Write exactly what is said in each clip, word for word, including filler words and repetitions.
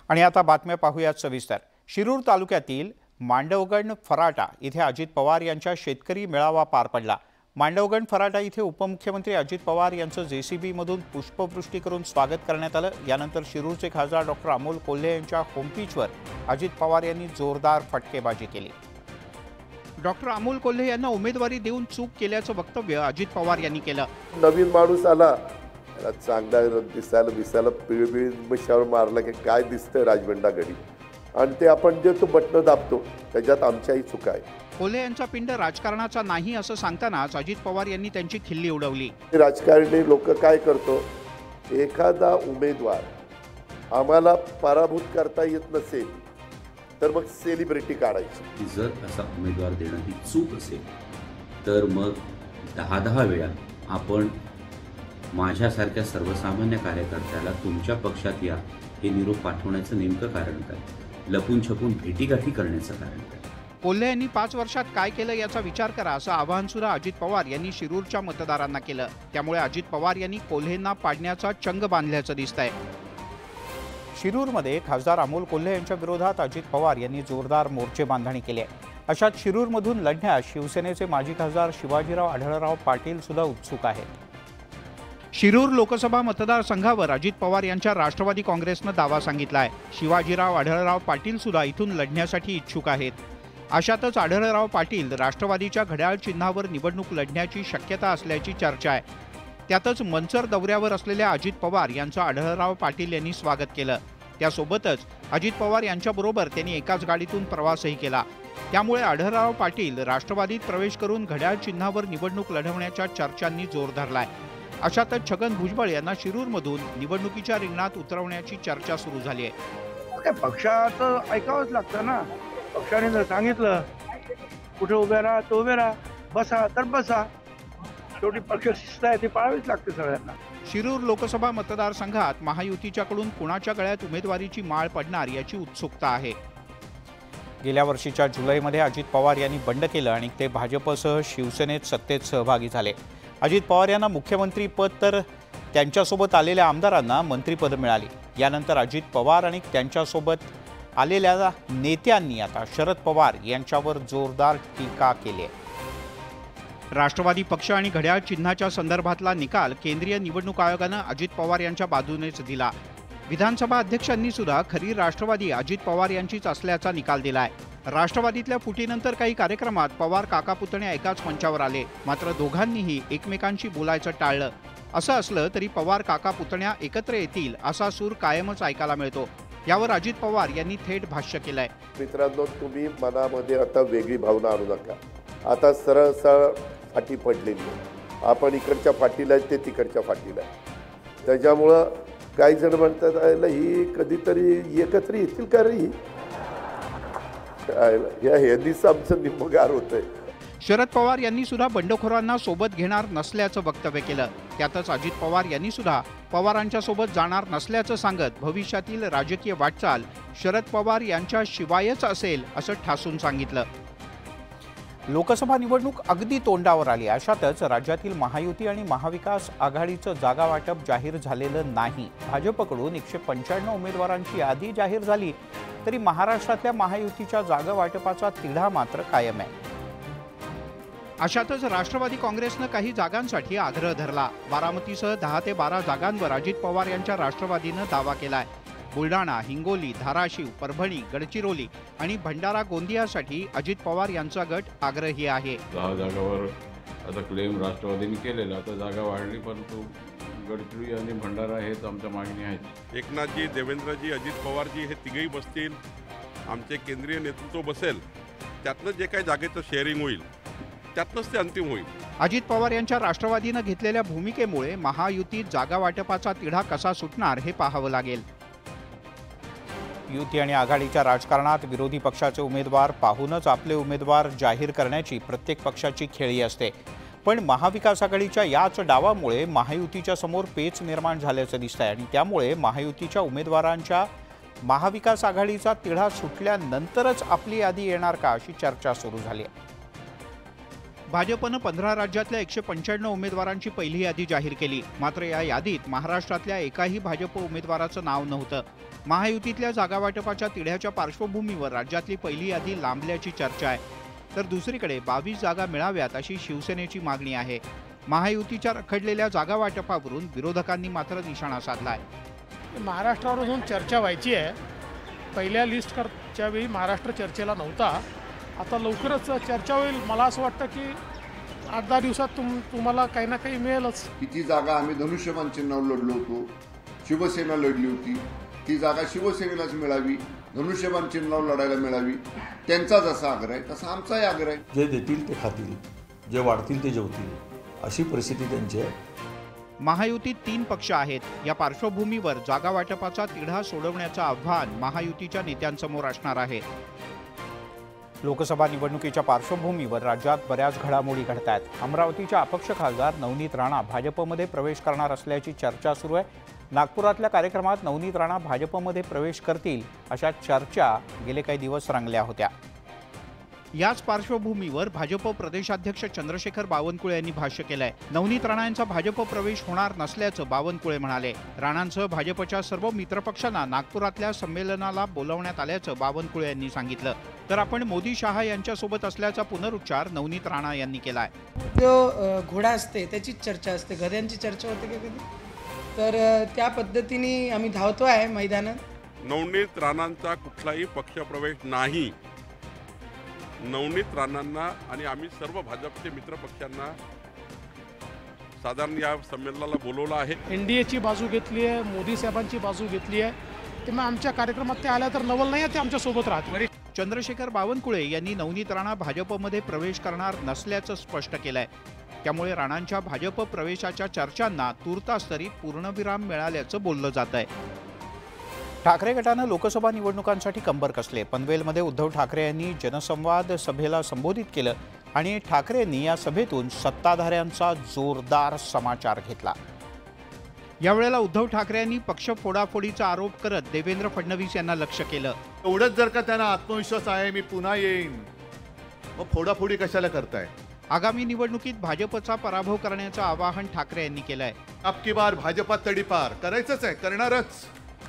आणि आता बातम्या पाहूयात सविस्तर। शिरूर तालुक्यातील मांडवगण फराटा इथे अजित पवार यांच्या शेतकरी मेळावा पार पडला। मांडवगण फराटा इथे उपमुख्यमंत्री अजित पवार यांचं जेसीबी मधून पुष्पवृष्टी करून स्वागत करण्यात आलं। यानंतर शिरूरचे खासदार डॉक्टर अमोल कोल्हे यांच्या होमपिचवर अजित पवार यांनी जोरदार फटकेबाजी केली। डॉक्टर अमोल कोल्हे यांना उमेदवारी देऊन चूक केल्याचं वक्तव्य अजित पवार यांनी केलं। नवीन माणूस आला चांगला दिसायला दिसायला पिळपिळ बशावर मारला की काय दिसतंय राजबंडा घडी आणि ते आपण जे तो बटन दाबतो त्याच्यात आमच्याही चुका आहे। कोल्हे यांचा पिंड राजकारणाचा नाही असं सांगतानाच अजित पवार यांनी त्यांची खिल्ली उडवली। राजकारणी लोक काय करतो, एखादा उमेदवार आम्हाला पराभूत करता येत नसेल तर मग सेलिब्रिटी काढायची। जर असा उमेदवार देणं ही चूक असेल तर मग दहा दहा वेळा आपण माझ्यासारख्या सर्वसामान्य कार्यकर्त्याला तुमच्या पक्षात या हे निरोप पाठवण्याचं नेमकं कारण काय? लपून छपून भेटीगाठी करण्याचं कारण काय? कोल्हे यांनी पाच वर्षात काय केलं याचा विचार करा असं आवाहन सुद्धा अजित पवार यांनी शिरूरच्या मतदारांना केलं। त्यामुळे अजित पवार यांनी कोल्हेंना पाडण्याचा चंग बांधल्याचं दिसतंय। शिरूरमध्ये खासदार अमोल कोल्हे यांच्या विरोधात अजित पवार यांनी जोरदार मोर्चे बांधणी केली आहे। अशात शिरूरमधून लढण्यास शिवसेनेचे माजी खासदार शिवाजीराव आढळराव पाटील सुद्धा उत्सुक आहेत। शिरूर लोकसभा मतदारसंघावर अजित पवार यांच्या राष्ट्रवादी काँग्रेसनं दावा सांगितला आहे। शिवाजीराव आढळराव पाटील सुद्धा इथून लढण्यासाठी इच्छुक आहेत। अशातच आढळराव पाटील राष्ट्रवादीच्या घड्याळ चिन्हावर निवडणूक लढण्याची शक्यता असल्याची चर्चा आहे। त्यातच मंचर दौऱ्यावर असलेल्या अजित पवार यांचं आढळराव पाटील यांनी स्वागत केलं। त्यासोबतच अजित पवार यांच्याबरोबर त्यांनी एकाच गाडीतून प्रवासही केला। त्यामुळे आढळराव पाटील राष्ट्रवादीत प्रवेश करून घड्याळ चिन्हावर निवडणूक लढवण्याच्या चर्चांनी जोर धरलाय। अशातच छगन भुजबळ यांना शिरूरमधून निवडणुकीच्या रिंगणात उतरवण्याची चर्चा सुरू झाली आहे। पक्षाचं ऐकावंच लागतं ना। पक्षाने जर सांगितलं कुठे उभे राहा तो उभे राहा, बसा तर बसा, शेवटी पक्ष शिस्त आहे ती पाळावीच लागते सगळ्यांना। शिरूर लोकसभा मतदारसंघात महायुतीच्याकडून कुणाच्या गळ्यात उमेदवारीची माळ पडणार याची उत्सुकता आहे। गेल्या वर्षीच्या जुलैमध्ये अजित पवार यांनी बंड केलं आणि ते भाजपसह शिवसेनेत सत्तेत सहभागी झाले। अजित पवार यांना मुख्यमंत्री पद तर त्यांच्यासोबत आलेल्या आमदारांना मंत्रिपद मिळाली। यानंतर अजित पवार आणि त्यांच्यासोबत आलेल्या नेत्यांनी आता शरद पवार यांच्यावर जोरदार टीका केली आहे। राष्ट्रवादी पक्ष आणि घड्याळ चिन्हाच्या संदर्भातला निकाल केंद्रीय निवडणूक आयोगानं अजित पवार यांच्या बाजूनेच दिला। विधानसभा अध्यक्षांनी सुद्धा खरी राष्ट्रवादी अजित पवार यांचीच असल्याचा निकाल दिलाय। राष्ट्रवादीतल्या फुटीनंतर काही कार्यक्रमात पवार काका पुतणे एकाच मंचावर आले, मात्र दोघांनीही एकमेकांशी बोलायचं टाळलं। असं असलं तरी पवार काका पुतण्या एकत्र येतील असा सूर कायमच ऐकायला मिळतो। यावर अजित पवार यांनी थेट भाष्य केलंय। मित्रांनो, तुम्ही मनामध्ये आता वेगळी भावना आणू नका। आता सरळ सरळ फाटी पडलेली आहे। आपण इकडच्या फाटीला आहे ते तिकडच्या फाटीला आहे। त्याच्यामुळं काही जण म्हणतात आयला ही कधीतरी एकत्र येतील का रे, या हेदीच आमचं निम्मगार होतंय। शरद पवार यांनी सुद्धा बंडखोरांना सोबत घेणार नसल्याचं वक्तव्य केलं। त्यातच अजित पवार यांनी सुद्धा पवारांच्या सोबत जाणार नसल्याचं सांगत भविष्यातील राजकीय वाटचाल शरद पवार यांच्या शिवायच असेल असं ठासून सांगितलं। लोकसभा निवडणूक अगदी तोंडावर आली। अशातच राज्यातील महायुती आणि महाविकास आघाडीचं जागा वाटप जाहीर झालेलं नाही। भाजपकडून एकशे पंच्याण्णव उमेदवारांची यादी जाहीर झाली तरी महाराष्ट्रातल्या महायुतीच्या जागा वाटपाचा तिढा मात्र कायम आहे। अशातच राष्ट्रवादी काँग्रेसनं काही जागांसाठी आग्रह धरला। बारामतीसह दहा ते बारा जागांवर अजित पवार यांच्या राष्ट्रवादीनं दावा केलाय। बुलढाणा, हिंगोली, धाराशिव, परभणी, गडचिरोली आणि भंडारा गोंदियासाठी अजित पवार यांचा गट आग्रही आहे। दहा जागावर आता क्लेम राष्ट्रवादीने केलेला, आता जागा वाढली, परंतु गडचिरोली आणि भंडारा हेच आमच्या मागणी आहेत। एकनाथजी, देवेंद्रजी, अजित पवारजी हे तिघही बसतील, आमचे केंद्रीय नेतृत्व बसेल, त्यातनं जे काही जागेचं शेअरिंग होईल त्यातनंच ते अंतिम होईल। अजित पवार यांच्या राष्ट्रवादीनं घेतलेल्या भूमिकेमुळे महायुतीत जागा वाटपाचा तिढा कसा सुटणार हे पाहावं लागेल। युती आणि आघाडीच्या राजकारणात विरोधी पक्षाचे उमेदवार पाहूनच आपले उमेदवार जाहीर करण्याची प्रत्येक पक्षाची खेळी असते। पण महाविकास आघाडीच्या याच डावामुळे महायुतीच्या समोर पेच निर्माण झाल्याचं दिसतंय आणि त्यामुळे महायुतीच्या उमेदवारांच्या महाविकास आघाडीचा तिढा सुटल्यानंतरच आपली यादी येणार का अशी चर्चा सुरू झाली आहे। भाजपनं पंधरा राज्यातल्या एकशे पंच्याण्णव उमेदवारांची पहिली यादी जाहीर केली. मात्र या यादीत महाराष्ट्रातल्या एकाही भाजप उमेदवाराचं नाव नव्हतं. महायुतीतल्या जागावाटपाच्या तिढ्याच्या पार्श्वभूमीवर राज्यातली पहिली यादी लांबल्याची चर्चा आहे. तर दुसरीकडे बावीस जागा मिळाव्यात अशी शिवसेनेची मागणी आहे. महायुतीच्या रखडलेल्या जागावाटपावरून विरोधकांनी मात्र निशाणा साधलाय. महाराष्ट्रावरून चर्चा व्हायची आहे. पहिल्या लिस्टच्या वेळी महाराष्ट्र चर्चेला नव्हता. आता लवकरच चर्चा होईल. मला असं वाटतं की आठ दहा दिवसात तुम तुम्हाला काही ना काही मिळेलच. किती जागा आम्ही धनुष्यबाण चिन्हावर लढलो होतो, शिवसेना लढली होती, ती जागा शिवसेनेलाच मिळावी, धनुष्यबाण चिन्हावर लढायला मिळावी, त्यांचा जसा आग्रह आहे तसा आमचाही आग्रह आहे. जे देतील ते खातील, जे वाढतील ते जेवतील, अशी परिस्थिती त्यांची आहे. महायुतीत तीन पक्ष आहेत. या पार्श्वभूमीवर जागा वाटपाचा तिढा सोडवण्याचं आव्हान महायुतीच्या नेत्यांसमोर असणार आहे. लोकसभा निवडणुकीच्या पार्श्वभूमीवर राज्यात बऱ्याच घडामोडी घडत आहेत. अमरावतीच्या अपक्ष खासदार नवनीत राणा भाजपमध्ये प्रवेश करणार असल्याची चर्चा सुरू आहे. नागपुरातल्या कार्यक्रमात नवनीत राणा भाजपमध्ये प्रवेश करतील अशा चर्चा गेले काही दिवस रंगल्या होत्या. याच पार्श्वभूमीवर भाजप प्रदेशाध्यक्ष चंद्रशेखर बावनकुळे यांनी भाष्य केलंय. नवनीत राणा यांचा भाजप प्रवेश होणार नसल्याचं बावनकुळे म्हणाले. राणांसह भाजपच्या सर्व मित्रपक्षांना नागपुरातल्या संमेलनाला बोलवण्यात आल्याचं बावनकुळे यांनी सांगितलं. तर आपण मोदी शहा यांच्यासोबत असल्याचा पुनरुच्चार नवनीत राणा यांनी केलाय. जो घोडा असते त्याचीच चर्चा असते, गद्यांची चर्चा होते का कधी? तर त्या पद्धतीने आम्ही धावतो आहे मैदानात. नवनीत राणांचा कुठलाही पक्षप्रवेश नाही. नवनीत राणांना आणि आम्ही सर्व भाजपचे मित्र पक्षांना साधारण या संमेलनाला बोलवलं आहे. एनडीएची बाजू घेतली आहे, मोदी साहेबांची बाजू घेतली आहे. त्यामुळे आमच्या कार्यक्रमात ते आल्या तर नवल नाही, ते आमच्या सोबत राहतील. चंद्रशेखर बावनकुळे यांनी नवनीत राणा भाजपमध्ये प्रवेश करणार नसल्याचं स्पष्ट केलंय. त्यामुळे राणांच्या भाजप प्रवेशाच्या चर्चांना तूर्तास तरी पूर्णविराम मिळाल्याचं बोललं जात आहे. ठाकरे गटानं लोकसभा निवडणुकांसाठी कंबर कसले. पनवेलमध्ये उद्धव ठाकरे यांनी जनसंवाद सभेला संबोधित केलं आणि ठाकरेंनी या सभेतून सत्ताधाऱ्यांचा जोरदार समाचार घेतला. यावेळेला उद्धव ठाकरे यांनी पक्ष फोडाफोडीचा आरोप करत देवेंद्र फडणवीस यांना लक्ष्य केलं. एवढंच जर का त्यांना आत्मविश्वास आहे मी पुन्हा येईन, मग फोडाफोडी कशाला करताय? आगामी निवडणुकीत भाजपचा पराभव करण्याचं आवाहन ठाकरे यांनी केलंय. अबकी बार भाजपात तडीपार करायचंच आहे, करणारच.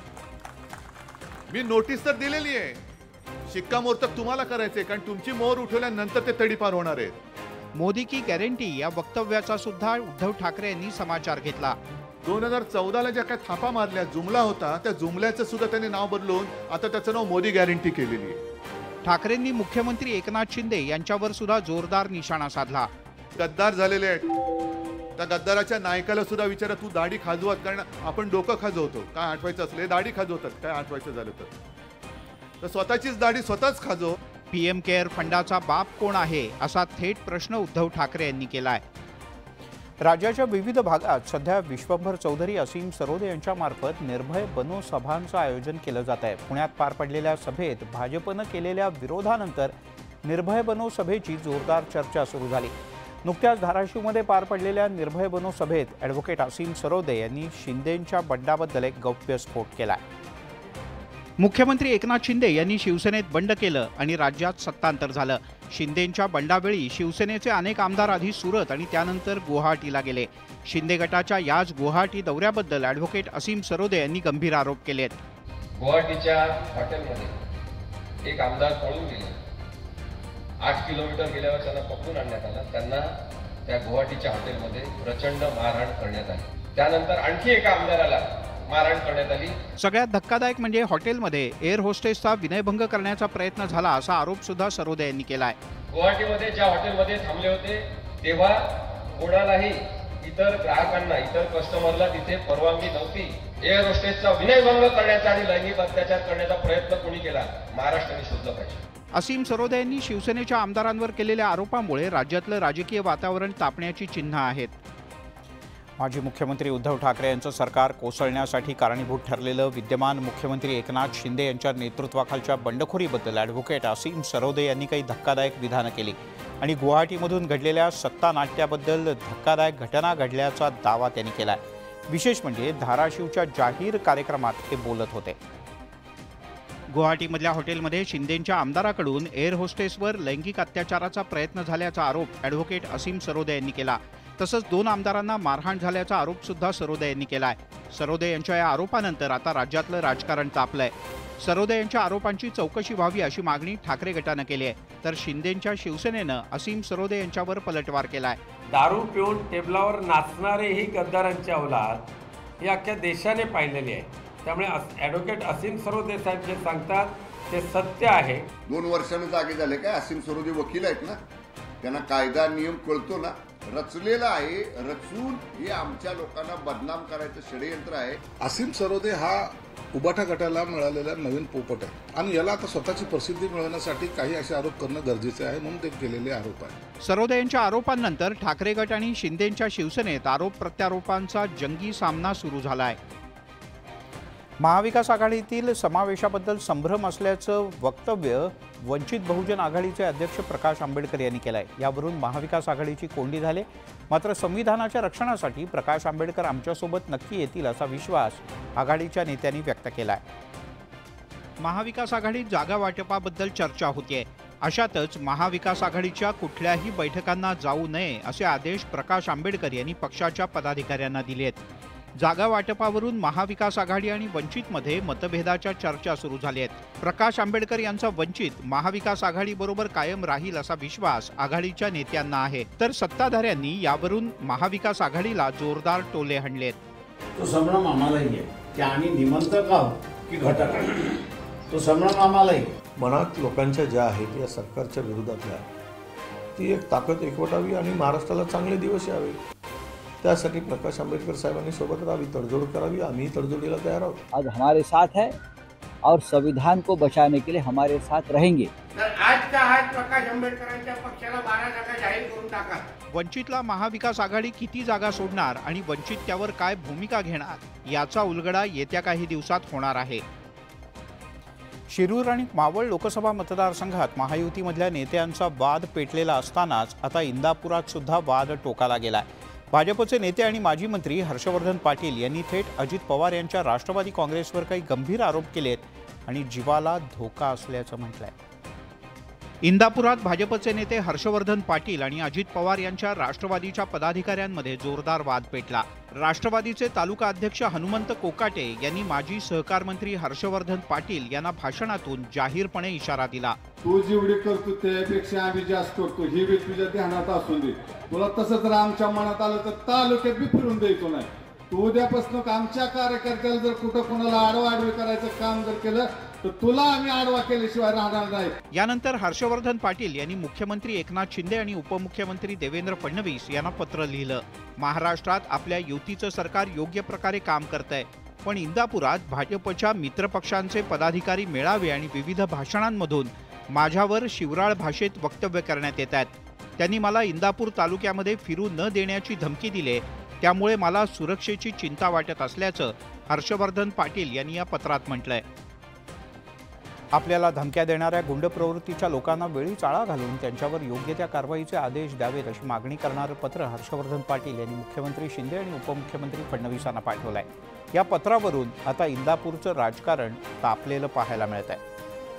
मी नोटीस तर दिलेली आहे. शिक्कामोर्तब तुम्हाला करायचंय, कारण तुमची मोहर उठवल्यानंतर ते तडीपार होणार आहेत. मोदी की गॅरंटी या वक्तव्याचा सुद्धा उद्धव ठाकरे यांनी समाचार घेतला. दोन हजार चौदाला ज्या काय थापा मारल्या, जुमला होता, त्या जुमल्याचं सुद्धा त्यांनी नाव बदलून आता त्याचं नाव मोदी गॅरंटी केलेली आहे. ठाकरेंनी मुख्यमंत्री एकनाथ शिंदे यांच्यावर सुद्धा जोरदार निशाणा साधला. गद्दार झालेले आहेत. त्या गद्दाराच्या नायकाला सुद्धा विचारा, तू दाढी खाजवत, कारण आपण डोकं खाजवतो काय आठवायचं असले, दाढी खाजवतात काय आठवायचं झालं तर, तर स्वतःचीच दाढी स्वतःच खाजव. पीएम केअर फंडाचा बाप कोण आहे असा थेट प्रश्न उद्धव ठाकरे यांनी केलाय. राज्याच्या विविध भागात सध्या विश्वंभर चौधरी असीम सरोदे यांच्या मार्फत निर्भय बनो सभांचं आयोजन केलं जात आहे. पुण्यात पार पडलेल्या सभेत भाजपनं केलेल्या विरोधानंतर निर्भय बनो सभेची जोरदार चर्चा सुरू झाली. नुकत्याच धाराशिवमध्ये पार पडलेल्या निर्भय बनो सभेत ॲडव्होकेट असीम सरोदे यांनी शिंदेंच्या बंडाबद्दल एक गौप्यस्फोट केलाय. मुख्यमंत्री एकनाथ शिंदे यांनी शिवसेनेत बंड केलं आणि राज्यात सत्तांतर झालं. शिंदेंच्या बंडावेळी शिवसेनेचे अनेक आमदार आधी सुरत आणि त्यानंतर गुवाहाटीला गेले. शिंदे गटाच्या याच गुवाहाटी दौऱ्याबद्दल ॲडव्होकेट असीम सरोदे यांनी गंभीर आरोप केलेत. गुवाहाटीच्या हॉटेलमध्ये एक आमदार पळून गेले. आठ किलोमीटर गेल्यावर त्यांना पकडून आणण्यात आलं. त्यांना त्या गुवाहाटीच्या हॉटेलमध्ये प्रचंड मारहाण करण्यात आली. त्यानंतर आणखी एका आमदाराला मारहाण करण्यात आली. सगळ्यात धक्कादायक म्हणजे हॉटेलमध्ये एअर होस्टेसचा विनयभंग करण्याचा प्रयत्न झाला असा आरोप सुद्धा सरोदे यांनी केलाय. गुवाहाटीमध्ये ज्या हॉटेलमध्ये थांबले होते तेव्हा कोणालाही, इतर ग्राहकांना, इतर कस्टमरला तिथे परवानगी नव्हती. एअर होस्टेसचा विनयभंग करण्याचा आणि लैंगिक अत्याचार करण्याचा प्रयत्न कोणी केला, महाराष्ट्राने शोधलं पाहिजे. असीम सरोदे यांनी शिवसेनेच्या आमदारांवर केलेल्या आरोपामुळे राज्यातलं राजकीय वातावरण तापण्याची चिन्ह आहेत. माजी मुख्यमंत्री उद्धव ठाकरे यांचं सरकार कोसळण्यासाठी कारणीभूत ठरलेलं विद्यमान मुख्यमंत्री एकनाथ शिंदे यांच्या नेतृत्वाखालच्या बंडखोरीबद्दल ॲडव्होकेट असीम सरोदे यांनी काही धक्कादायक विधानं केली आणि गुवाहाटीमधून घडलेल्या सत्ता नाट्याबद्दल धक्कादायक घटना घडल्याचा दावा त्यांनी केलाय. विशेष म्हणजे धाराशिवच्या जाहीर कार्यक्रमात ते बोलत होते. गुवाहाटीमधल्या हॉटेलमध्ये शिंदेंच्या आमदाराकडून एअर होस्टेसवर लैंगिक अत्याचाराचा प्रयत्न झाल्याचा आरोप ॲडव्होकेट असीम सरोदे यांनी केला। तसंच दोन आमदारांना मारहाण झाल्याचा आरोप सुद्धा सरोदे यांनी केलाय। सरोदे यांच्या या आरोपानंतर आता राज्यातलं राजकारण तापलंय। सरोदे यांच्या आरोपांची चौकशी व्हावी अशी मागणी ठाकरे गटानं केली आहे, तर शिंदेंच्या शिवसेनेनं असीम सरोदे यांच्यावर पलटवार केलाय। दारू पिऊन टेबलावर नाचणारे ही गद्दारांची औलाद ही अख्ख्या देशाने पाहिलेली आहे। त्यामुळे ॲडव्होकेट असीम सरोदे साहेब जे सांगतात ते सत्य आहे। दोन वर्षानं जागे झाले काय? असीम सरोदे वकील आहेत ना, त्यांना कायदा नियम कळतो ना, रचलेला आहे। रचून हे आमच्या लोकांना बदनाम करायचं षडयंत्र आहे। असीम सरोदे हा उबाठा गटाला मिळालेला नवीन पोपट आहे आणि याला आता स्वतःची प्रसिद्धी मिळवण्यासाठी काही असे आरोप करणं गरजेचे आहे, म्हणून ते केलेले आरोप आहे। सरोदे यांच्या आरोपांनंतर ठाकरे गट आणि शिंदेंच्या शिवसेनेत आरोप प्रत्यारोपांचा जंगी सामना सुरू झालाय। महाविकास आघाडीतील समावेशाबद्दल संभ्रम असल्याचं वक्तव्य वंचित बहुजन आघाडीचे अध्यक्ष प्रकाश आंबेडकर यांनी केलंय। यावरून महाविकास आघाडीची कोंडी झाली, मात्र संविधानाच्या रक्षणासाठी प्रकाश आंबेडकर आमच्यासोबत नक्की येतील असा विश्वास आघाडीच्या नेत्यांनी व्यक्त केलाय। महाविकास आघाडीत जागा वाटपाबद्दल चर्चा होतीये, अशातच महाविकास आघाडीच्या कुठल्याही बैठकांना जाऊ नये असे आदेश प्रकाश आंबेडकर यांनी पक्षाच्या पदाधिकाऱ्यांना दिले आहेत। जागा वाटपावरून महाविकास आघाडी आणि वंचितमध्ये मतभेदाच्या चर्चा सुरू झाल्या आहेत। प्रकाश आंबेडकर यांचा वंचित महाविकास आघाडीबरोबर कायम राहील असा विश्वास आघाडीच्या नेत्यांना आहे, तर सत्ताधाऱ्यांनी यावरून महाविकास आघाडीला जोरदार टोले हाणलेत। तो संभ्रम आम्हालाही आहे की आम्ही निमंत्रक आहोत की घटक आहोत, तो संभ्रम आम्हालाही मनात लोकांच्या ज्या आहेत या सरकारच्या विरोधातल्या ती एक ताकद एकवटावी आणि महाराष्ट्राला चांगले दिवस यावे, त्यासाठी प्रकाश आंबेडकर साहेबांनी सोबत राहावी, तडजोड करावी। आम्ही तडजोडीला तयार आहोत। आज हमारे साथ है और संविधान को बचाने के लिए हमारे साथ रहेंगे। आज का आज प्रकाश आंबेडकरांच्या पक्षाला बारा जागा जाहीर करून टाका। वंचितला महाविकास आघाडी किती जागा सोडणार आणि वंचित त्यावर काय भूमिका घेणार याचा उलगडा येत्या काही दिवसात होणार आहे। शिरूर आणि मावळ लोकसभा मतदारसंघात महायुतीमधल्या नेत्यांचा वाद पेटलेला असतानाच आता इंदापुरात सुद्धा वाद टोकाला गेलाय। भाजपचे नेते आणि माजी मंत्री हर्षवर्धन पाटील यांनी थेट अजित पवार यांच्या राष्ट्रवादी काँग्रेसवर काही गंभीर आरोप केलेत आणि जीवाला धोका असल्याचं म्हटलंय। इंदापुरात भाजपचे नेते हर्षवर्धन पाटील आणि अजित पवार यांच्या राष्ट्रवादीच्या पदाधिकाऱ्यांमध्ये जोरदार वाद पेटला। राष्ट्रवादीचे तालुका अध्यक्ष हनुमंत कोकाटे यांनी माजी सहकार मंत्री हर्षवर्धन पाटील यांना भाषणातून जाहीरपणे इशारा दिला। तू जेवढी करतो त्यापेक्षा आम्ही जास्त करतो, ही बी तुझ्या ध्यानात असून दे। तुला तसंच आमच्या मनात आलं तर तालुक्यात बी फिरून द्यायचो नाही। तू उद्यापासून आमच्या कार्यकर्त्याला जर कुठं कोणाला आडवाआडवी करायचं काम जर केलं तर तुला आम्ही आडवा केल्याशिवाय राहणार नाही। यानंतर हर्षवर्धन पाटील यांनी मुख्यमंत्री एकनाथ शिंदे आणि उपमुख्यमंत्री देवेंद्र फडणवीस यांना पत्र लिहिलं। महाराष्ट्रात आपल्या युतीचं सरकार योग्य प्रकारे काम करतंय, पण इंदापुरात भाजपच्या मित्रपक्षांचे पदाधिकारी मेळावे आणि विविध भाषणांमधून माझ्यावर शिवराळ भाषेत वक्तव्य करण्यात येत आहेत। त्यांनी मला इंदापूर तालुक्यामध्ये फिरू न देण्याची धमकी दिली, त्यामुळे मला सुरक्षेची चिंता वाटत असल्याचं हर्षवर्धन पाटील यांनी या पत्रात म्हटलंय। आपल्याला धमक्या देणाऱ्या गुंड प्रवृत्तीच्या लोकांना वेळीच आळा घालून त्यांच्यावर योग्य त्या कारवाईचे आदेश द्यावेत अशी मागणी करणारं पत्र हर्षवर्धन पाटील यांनी मुख्यमंत्री शिंदे आणि उपमुख्यमंत्री फडणवीसांना पाठवलंय। या पत्रावरून आता इंदापूरचं राजकारण तापलेलं पाहायला मिळत आहे।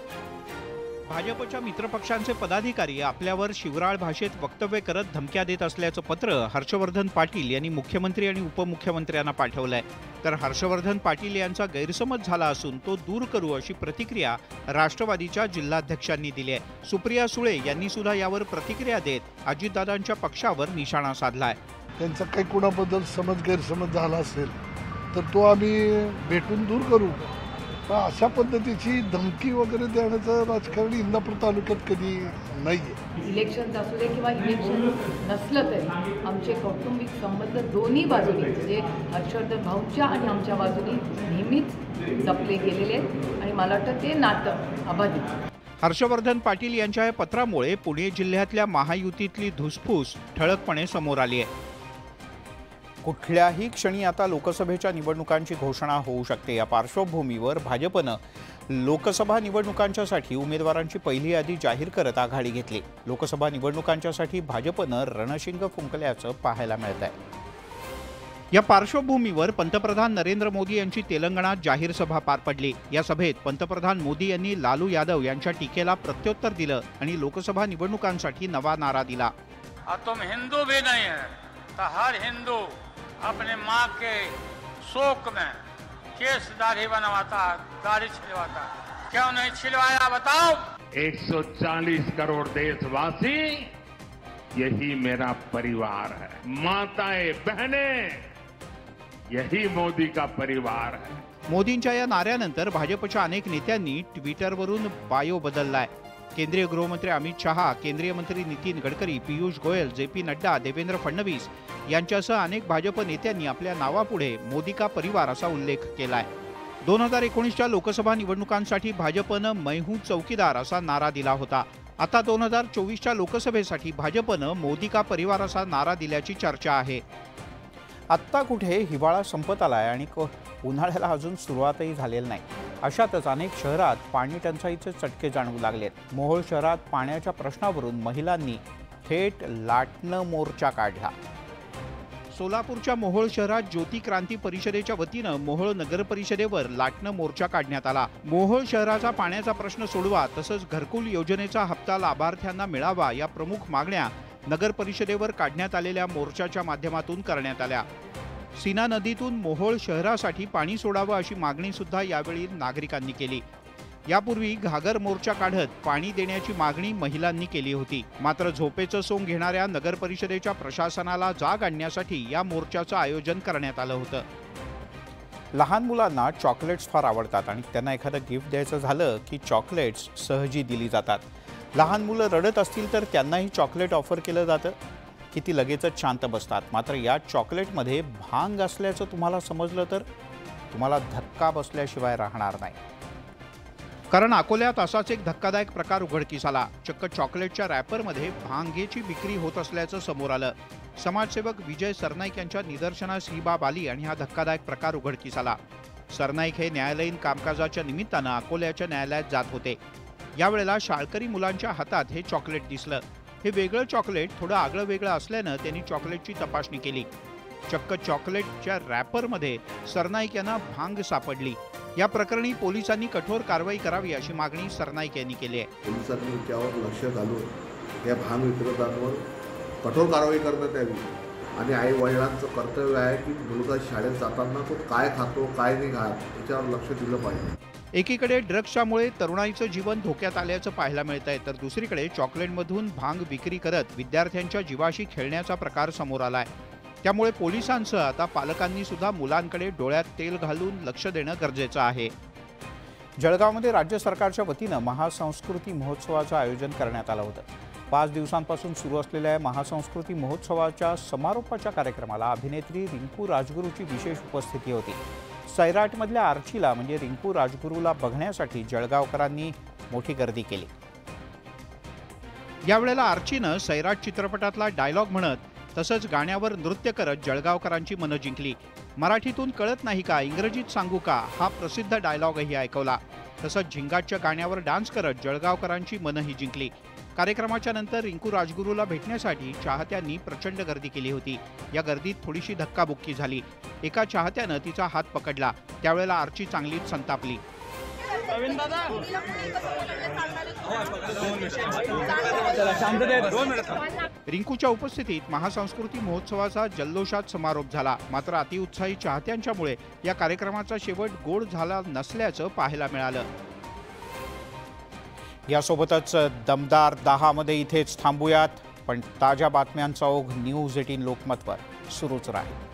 भाजपच्या मित्रपक्षांचे पदाधिकारी आपल्यावर शिवराळ भाषेत वक्तव्य करत धमक्या देत असल्याचं पत्र हर्षवर्धन पाटील यांनी मुख्यमंत्री आणि उपमुख्यमंत्र्यांना पाठवलंय, तर हर्षवर्धन पाटील यांचा गैरसमज झाला असून तो दूर करू अशी प्रतिक्रिया राष्ट्रवादीच्या जिल्हाध्यक्षांनी दिली आहे। सुप्रिया सुळे यांनी सुद्धा यावर प्रतिक्रिया देत अजितदादांच्या पक्षावर निशाणा साधलाय। त्यांचा काही कुणाबद्दल समज गैरसमज झाला असेल तर तो आम्ही भेटून दूर करू, पण अशा पद्धतीची धमकी वगैरे देण्याचं राजकारण इंदापूर तालुक्यात कधी नाही आहे। इलेक्शन असू दे किंवा इलेक्शन नसलं तरी आमचे कौटुंबिक संबंध दोन्ही बाजूनी म्हणजे हर्षवर्धन भाऊंच्या आणि आमच्या बाजूनी नेहमीच जपले गेलेले आहेत आणि मला वाटतं ते नातं अबाधित। हर्षवर्धन पाटील यांच्या या पत्रामुळे पुणे जिल्ह्यातल्या महायुतीतली धुसफूस ठळकपणे समोर आली आहे। कुठल्याही क्षणी आता लोकसभेच्या निवडणुकांची घोषणा होऊ शकते। या पार्श्वभूमीवर भाजपनं लोकसभा निवडणुकांच्यासाठी उमेदवारांची पहिली यादी जाहीर करत आघाडी घेतली। लोकसभा निवडणुकांच्यासाठी भाजपनं रणशिंग फुंकल्याचं पाहायला मिळत आहे। या पार्श्वभूमीवर पंतप्रधान नरेंद्र मोदी यांची तेलंगणात जाहीर सभा पार पडली। या सभेत पंतप्रधान मोदी यांनी लालू यादव यांच्या टीकेला प्रत्युत्तर दिलं आणि लोकसभा निवडणुकांसाठी नवा नारा दिला। तुम हिंदू भी नहीं है तो हर हिंदू अपने माँ के शोक में केस दाढ़ी बनवाता, दाढ़ी छिलवाता, क्यों नहीं छिलवाया बताओ। एक सौ चालीस करोड़ देशवासी यही मेरा परिवार है, माताएं बहनें यही मोदी का परिवार है। मोदींच्या या नाऱ्यानंतर भाजपच्या अनेक नेत्यांनी ट्विटरवरून बायो बदललाय। केंद्रीय गृहमंत्री अमित शहा, केंद्रीय मंत्री नितीन गडकरी, पीयूष गोयल, जे पी नड्डा, देवेंद्र फडणवीस यांच्यासह अनेक भाजप नेत्यांनी आपल्या नावापुढे मोदी का परिवार असा उल्लेख केलाय। दोन हजार एकोणीसच्या लोकसभा निवडणुकांसाठी भाजपनं मैं हूं चौकीदार असा नारा दिला होता। आता दोन हजार चोवीसच्या लोकसभेसाठी भाजपनं मोदी का परिवार असा नारा दिल्याची चर्चा आहे। आत्ता कुठे हिवाळा संपत आलाय आणि उन्हाळ्याला अजून सुरुवातही झालेली नाही। अशातच अनेक शहरात पाणी टंचाईचे चटके जाणवू लागलेत। मोहोळ शहरात पाण्याच्या प्रश्नावरून महिलांनी थेट लाटणं मोर्चा काढला। सोलापूरच्या मोहोळ शहरात ज्योती क्रांती परिषदेच्या वतीनं मोहोळ नगर परिषदेवर लाटणं मोर्चा काढण्यात आला। मोहोळ शहराचा पाण्याचा प्रश्न सोडवा, तसंच घरकुल योजनेचा हप्ता लाभार्थ्यांना मिळावा या प्रमुख मागण्या नगर परिषदेवर काढण्यात आलेल्या मोर्चाच्या माध्यमातून करण्यात आल्या। सीना नदीतून मोहोळ शहरासाठी पाणी सोडावं अशी मागणी सुद्धा यावेळी नागरिकांनी केली। यापूर्वी घागर मोर्चा काढत पाणी देण्याची मागणी महिलांनी केली होती। मात्र झोपेचं सोंग घेणाऱ्या नगर परिषदेच्या प्रशासनाला जाग आणण्यासाठी या मोर्चाचं आयोजन करण्यात आलं होतं। लहान मुलांना चॉकलेट्स फार आवडतात आणि त्यांना एखादं गिफ्ट द्यायचं झालं की चॉकलेट्स सहजी दिली जातात। लहान मुलं रडत असतील तर त्यांनाही चॉकलेट ऑफर केलं जातं की ती लगेचच शांत बसतात। मात्र या चॉकलेटमध्ये भांग असल्याचं तुम्हाला समजलं तर तुम्हाला धक्का बसल्याशिवाय राहणार नाही। कारण अकोल्यात असाच एक धक्कादायक प्रकार उघडकीस आला। चक्क चॉकलेटच्या रॅपरमध्ये भांगेची विक्री होत असल्याचं समोर आलं। समाजसेवक विजय सरनाईक यांच्या निदर्शनास ही बाब आली आणि हा धक्कादायक प्रकार उघडकीस आला। सरनाईक हे न्यायालयीन कामकाजाच्या निमित्तानं अकोल्याच्या न्यायालयात जात होते। यावेळेला शाळकरी मुलांच्या हातात हे चॉकलेट दिसलं। हे वेगळं चॉकलेट थोडं आगळं वेगळं असल्यानं त्यांनी चॉकलेटची तपासणी केली। चक्क चॉकलेटच्या रॅपरमध्ये सरनाईक यांना भांग सापडली। या प्रकरणी पोलिसांनी कठोर कारवाई करावी अशी मागणी सरनाईक यांनी केली आहे। पोलिसांनी त्यावर लक्ष घालून या भांग विक्रेत्यांवर कठोर कारवाई करण्यात यावी आणि आई वडिलांचं कर्तव्य आहे की मुलगा शाळेत जाताना तो काय खातो काय नाही खात याच्यावर लक्ष दिलं पाहिजे। एकीकडे ड्रग्सच्यामुळे तरुणाईचं जीवन धोक्यात आल्याचं पाहायला मिळतंय, तर दुसरीकडे चॉकलेटमधून भांग विक्री करत विद्यार्थ्यांच्या जीवाशी खेळण्याचा प्रकार समोर आलाय। त्यामुळे पोलिसांसह आता पालकांनी सुद्धा मुलांकडे डोळ्यात तेल घालून लक्ष देणं गरजेचं आहे। जळगावमध्ये राज्य सरकारच्या वतीनं महासंस्कृती महोत्सवाचं आयोजन करण्यात आलं होतं। पाच दिवसांपासून सुरू असलेल्या महासंस्कृती महोत्सवाच्या समारोपाच्या कार्यक्रमाला अभिनेत्री रिंकू राजगुरूची विशेष उपस्थिती होती। सैराटमधल्या आर्चीला म्हणजे रिंकू राजगुरूला बघण्यासाठी जळगावकरांनी मोठी गर्दी केली। यावेळेला आर्चीनं सैराट चित्रपटातला डायलॉग म्हणत तसंच गाण्यावर नृत्य करत जळगावकरांची मनं जिंकली। मराठीतून कळत नाही का, इंग्रजीत सांगू का हा प्रसिद्ध डायलॉगही ऐकवला। तसंच झिंगाटच्या गाण्यावर डान्स करत जळगावकरांची मनंही जिंकली। कार्यक्रमाच्या नंतर रिंकू राजगुरूला भेटण्यासाठी चाहत्यांनी प्रचंड गर्दी केली होती। या गर्दीत थोडीशी धक्काबुक्की झाली। एका चाहत्यानं तिचा हात पकडला, त्यावेळेला आर्ची चांगलीच संतापली। रिंकूच्या उपस्थितीत महासंस्कृती महोत्सवाचा जल्लोषात समारोप झाला। मात्र अतिउत्साही चाहत्यांच्यामुळे या कार्यक्रमाचा शेवट गोड झाला नसल्याचं पाहायला मिळालं। यासोबतच दमदार दहा मध्ये इथेच थांबूयात, पण ताज्या बातम्यांचा ओघ न्यूज एटीन लोकमतवर सुरूच राहील।